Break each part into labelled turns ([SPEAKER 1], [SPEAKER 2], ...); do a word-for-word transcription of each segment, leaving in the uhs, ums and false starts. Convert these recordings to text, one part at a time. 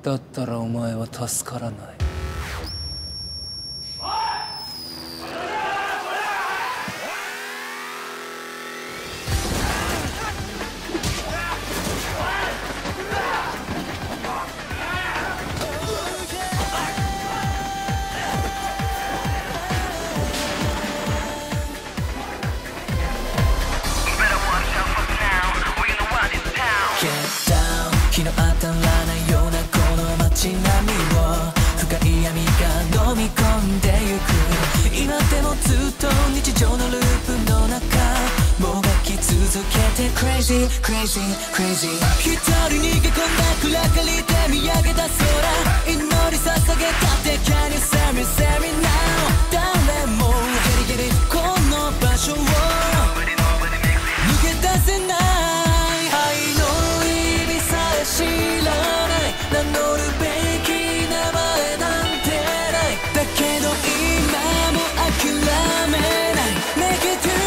[SPEAKER 1] だったらお前は助からない。
[SPEAKER 2] 日の当たらないようなこの街並みを深い闇が飲み込んでゆく。今でもずっと日常のループの中もがき続けて Crazy Crazy Crazy。 一人逃げ込んだ暗がりで見上げた空、祈り捧げたって Can you save me save me now。 誰もゲリゲリこの場所を抜け出せない。知らない名乗るべき名前なんてない。だけど今も諦めない Make it through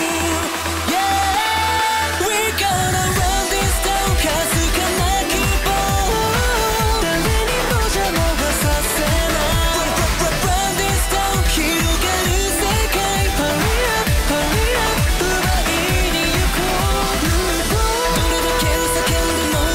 [SPEAKER 2] Yeah We gonna run this town かすかな希望誰にも邪魔はさせない Run this town 広がる世界 Hurry up Hurry up 奪いに行こう。どれだけ叫んでも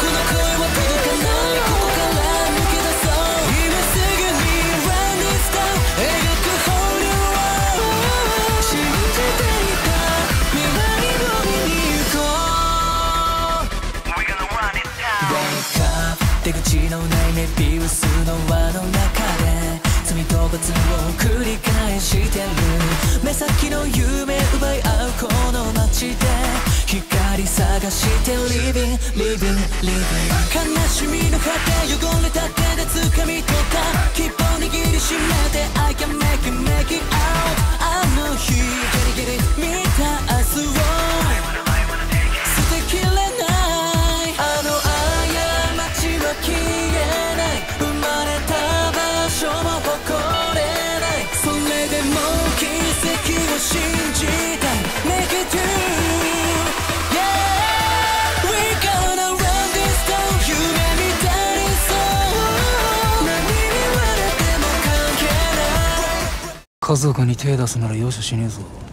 [SPEAKER 2] 出口のないメビウスの輪の中で罪と罰を繰り返してる。目先の夢奪い合うこの街で光探して Living Living Living。 悲しみの果て汚れた手で掴み取った希望握りしめて I can make it make it out。 あの日ゲリゲリ見た明日を捨てきれない。あの消えない生まれた場所も誇れない。それでも奇跡を信じたい Make it through Yeah We gonna run this town 夢みたいそう何言われても関係ない。
[SPEAKER 1] 家族に手出すなら容赦しねえぞ。